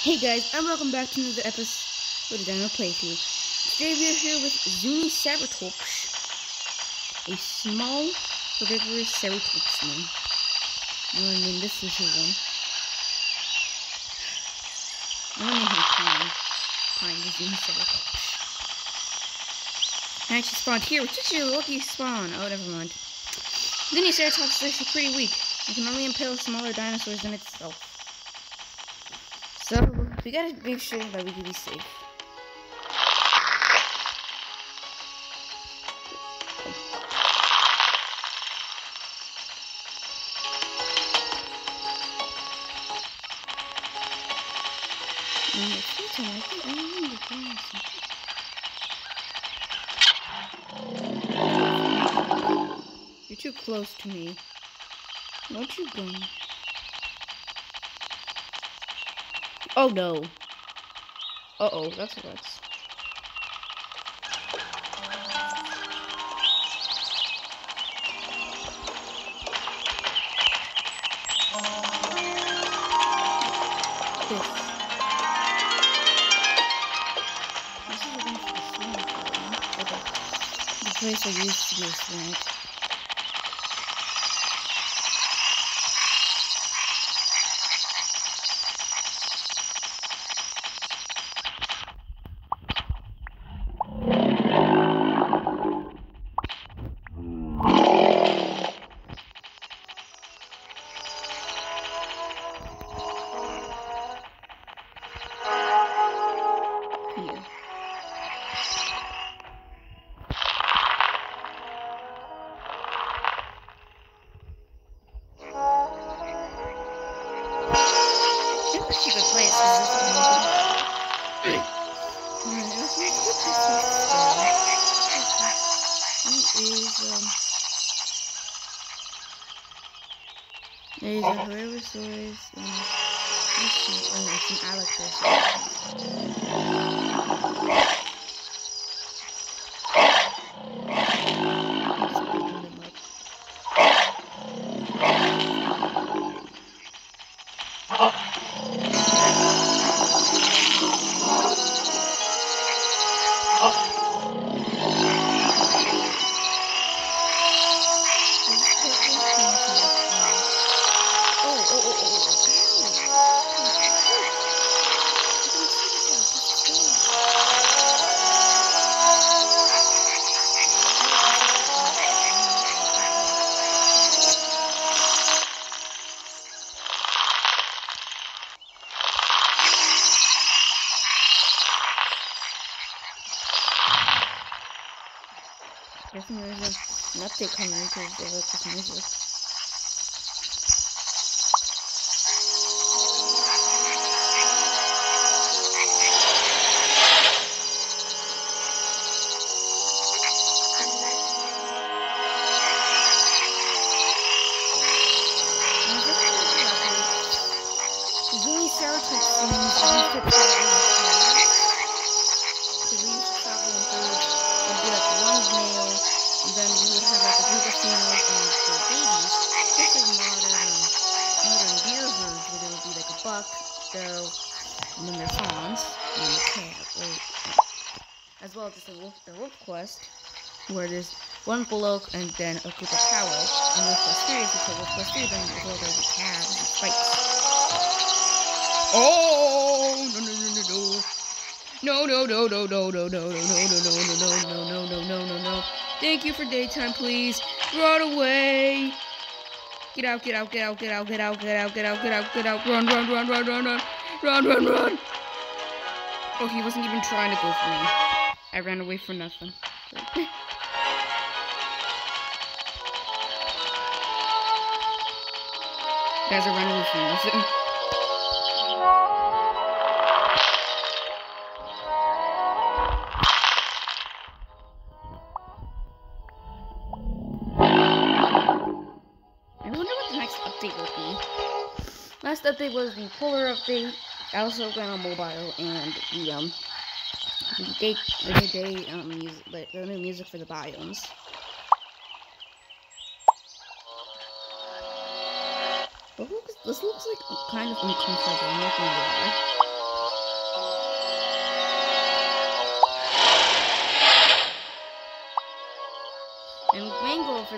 Hey guys, and welcome back to another episode of Dino Playthrough. Today we are here with Zuniceratops, a small, herbivorous ceratopsian. This is his one. I'm gonna name him Pine the Zuniceratops. I actually spawned here, which is actually a lucky spawn. Oh, never mind. Zuniceratops is actually pretty weak. It can only impale smaller dinosaurs than itself. So, we gotta make sure that we can be safe. In the future, I think I remember doing something. You're too close to me. Where'd you go? Oh no. Uh-oh, that's what that's. This is against the swing farm. Okay. The place I used to be a swing. There's a Herbivosaurus and some Allosaurus. I think there's an update coming because they like this music. Zuniceratops and then we would have like a group of females and their babies. Just like modern deer herds, where there would be like a buck, doe, and then their fawns, and then the calf, as well as just the wolf quest, where there's one bullock and then a group of cows. And Wolf Quest 3, if you play Wolf Quest 3, then as well there'll be calves and spikes. Oh no. No. Thank you for daytime, please. Run away. Get out. Run. Oh, he wasn't even trying to go for me. I ran away for nothing. Guys, I ran away for nothing. Last update was the Polar update. I also went on mobile and the new music for the biomes. This looks like kind of uncomfortable, I'm not gonna lie.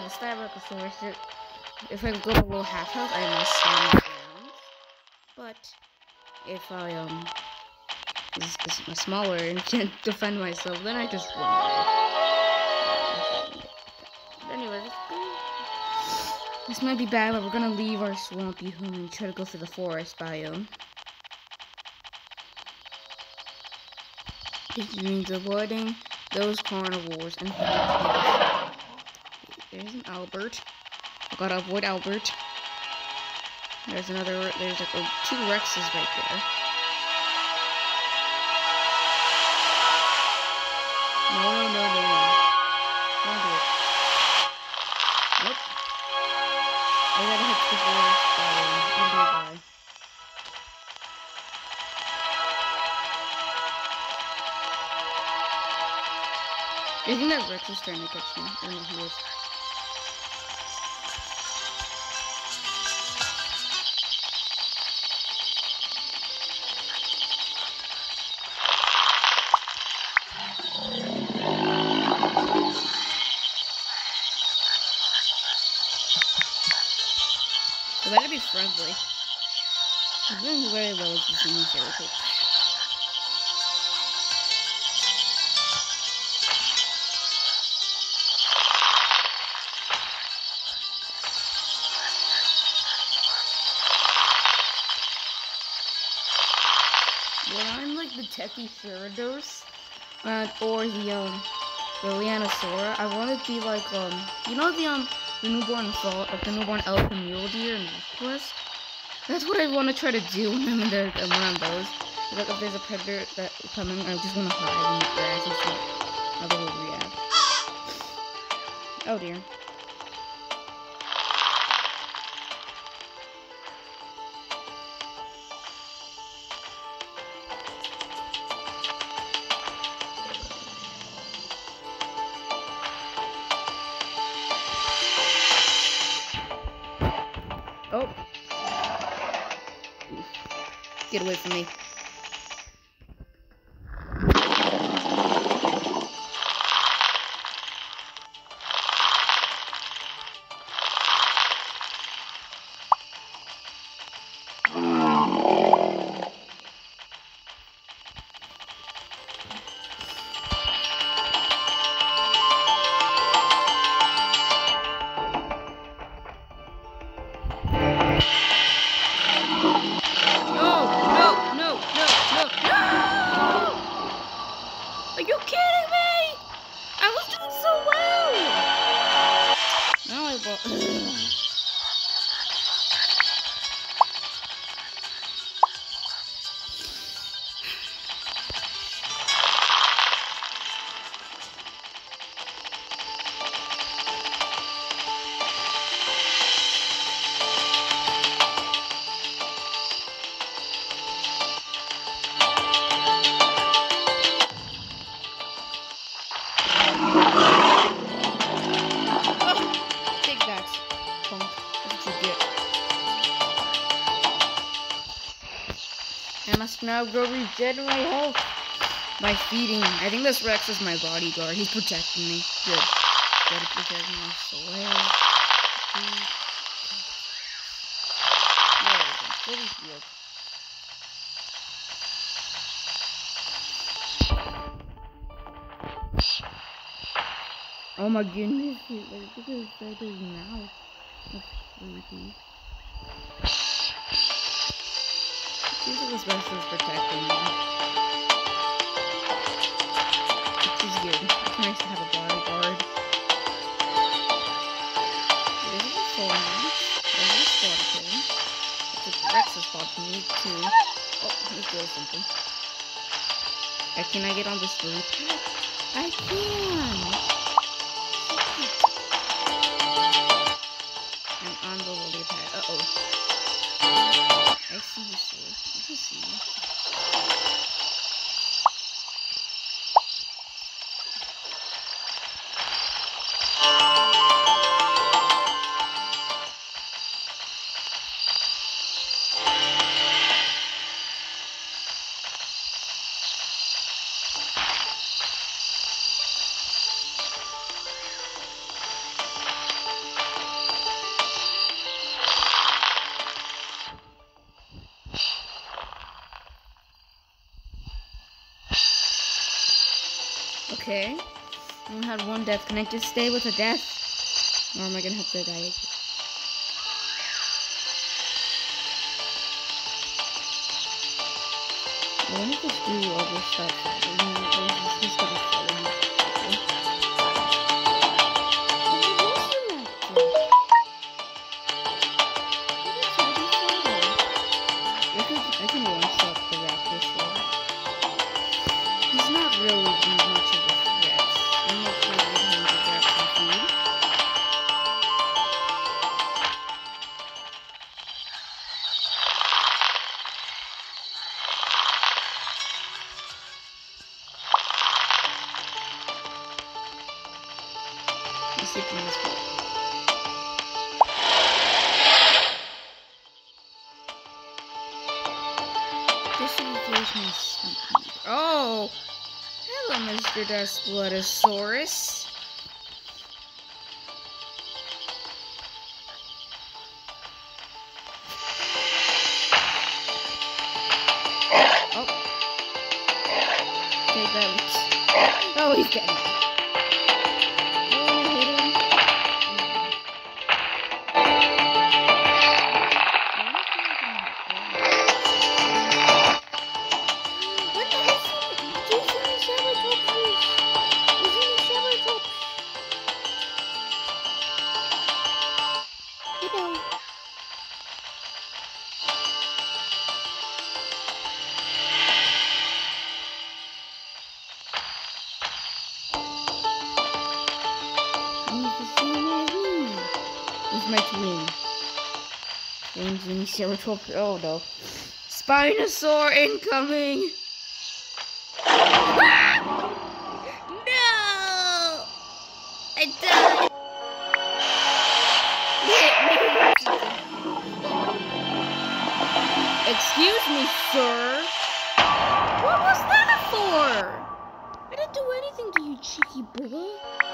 a Styracosaurus, if I go below half health, I must stand my ground. But if I is smaller and can't defend myself, then I just run away. But anyways, this might be bad, but we're gonna leave our swampy home and try to go through the forest biome. This means avoiding those carnivores and there's an Albert. I gotta avoid Albert. There's like 2 Rexes right there. No. Don't do it. Nope. I gotta hit the forest biome. Die. I think that Rex is trying to catch me. I don't know who is. I better be friendly. I'm doing very well with this new circle. When I'm like the Technoceratops, or the Leanosaura, I want to be like, you know the newborn elephant mule deer in Quest? That's what I want to try to do when I'm in one of those. Like if there's a predator that's coming, I just want to hide in the grass and see how they will react. Oh dear. Oh. Get away from me. Are you kidding me? I was doing so well. Now I bought. I must now go regenerate health by feeding. I think this Rex is my bodyguard. He's protecting me. Good. Gotta protect my soul. There we go. Fully healed. Oh my goodness. Look at his mouth. That's creepy. This Rex is protecting me. Which is good. It's nice to have a bodyguard. There's a full man. There's a skeleton. It's a Rex is spotting me too. Oh, he's doing something. Can I get on this lily pad? I can! I'm on the lily pad. Uh-oh. I see you, sir. I see you. Okay. I only had one death. Can I just stay with a death? Or am I gonna have to die again? Let me just do all this stuff. He's gonna follow me. I can one-shot the raptor sword. He's not really much of a threat. I'm not sure if him to grab some food. He's sleeping this way. Oh! Hello, Mr. Daspletosaurus. Oh. Okay, that oh, he's getting it. My twin. Triceratops. Oh no. Spinosaur incoming! Ah! No! I died! Excuse me, sir? What was that for? I didn't do anything to you, cheeky booger.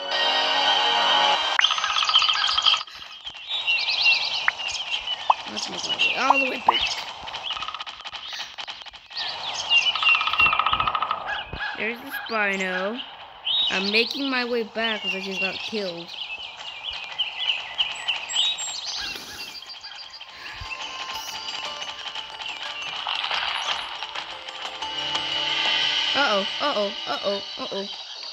Let's make my way all the way back. There's the Spino. I'm making my way back because I just got killed. Uh-oh, uh-oh, uh-oh, uh-oh.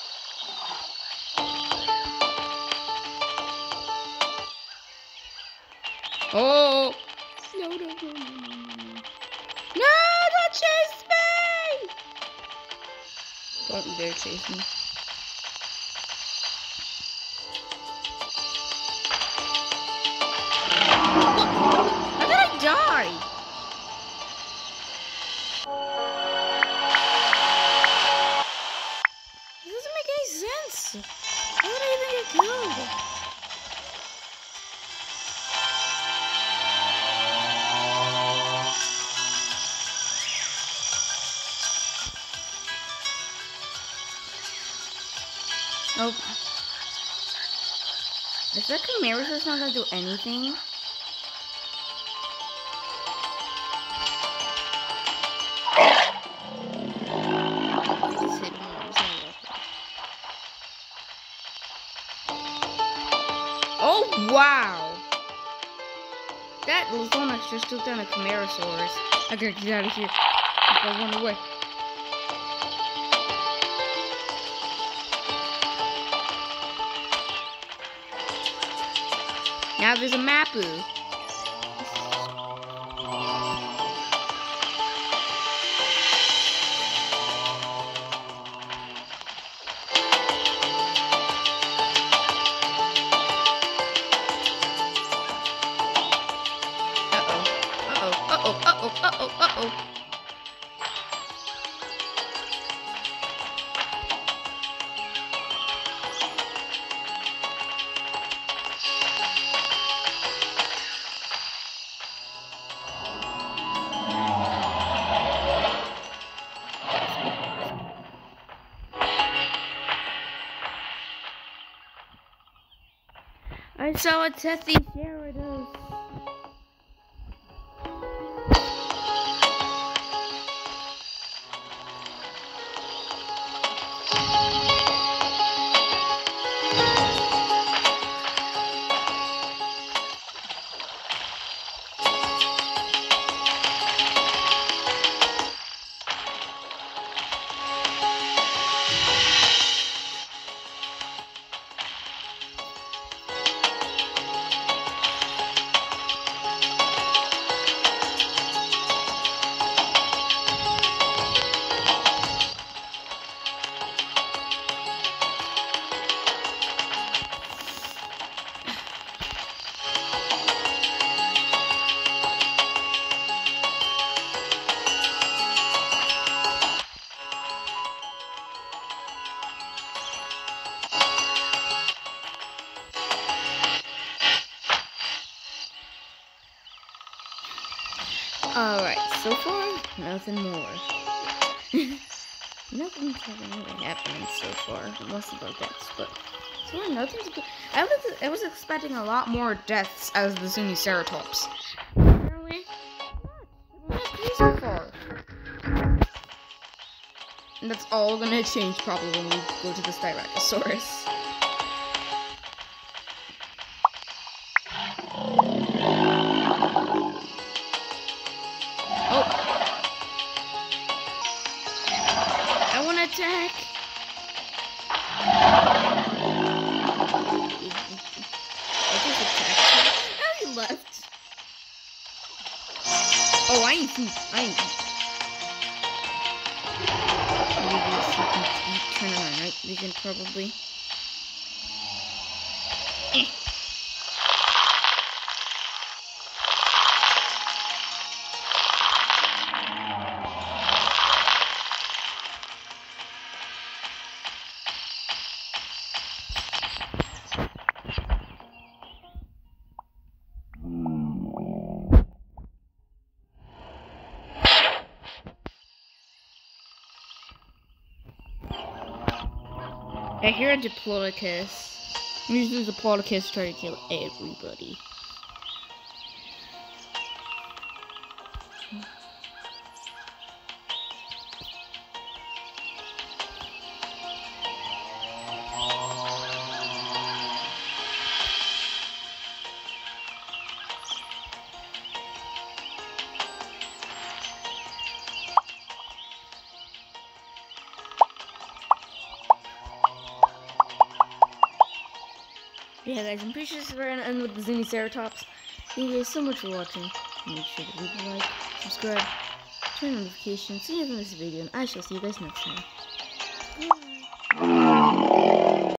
Oh! No, no, no, no, no, no. No, don't chase me! Don't you dare chase me. What? How did I die? This doesn't make any sense. How did I even get killed? Nope. Is that Chimerosaurus not gonna do anything? Oh wow! That Lazonax just took down a Chimerosaurus. I gotta get out of here. I gotta run away. Now there's a Mapu. Uh-oh. I saw a Tethysceratus. far, nothing more. Nothing's really happening so far, most of our deaths, but so far nothing's good. I was expecting a lot more deaths as the Zuniceratops. Really? Not so far. And that's all gonna change probably when we go to the Styracosaurus. Oh! I wanna attack! I just attacked him. Oh, he left. Oh, I ain't. Turn on our night vision, probably. I hear a Diplodocus. Usually the Diplodocus try to kill everybody. Yeah, guys, I'm pretty sure this is where I'm gonna end with the Zuniceratops. Thank you guys so much for watching. Make sure to leave a like, subscribe, turn on notifications, see you in this video, and I shall see you guys next time. Bye.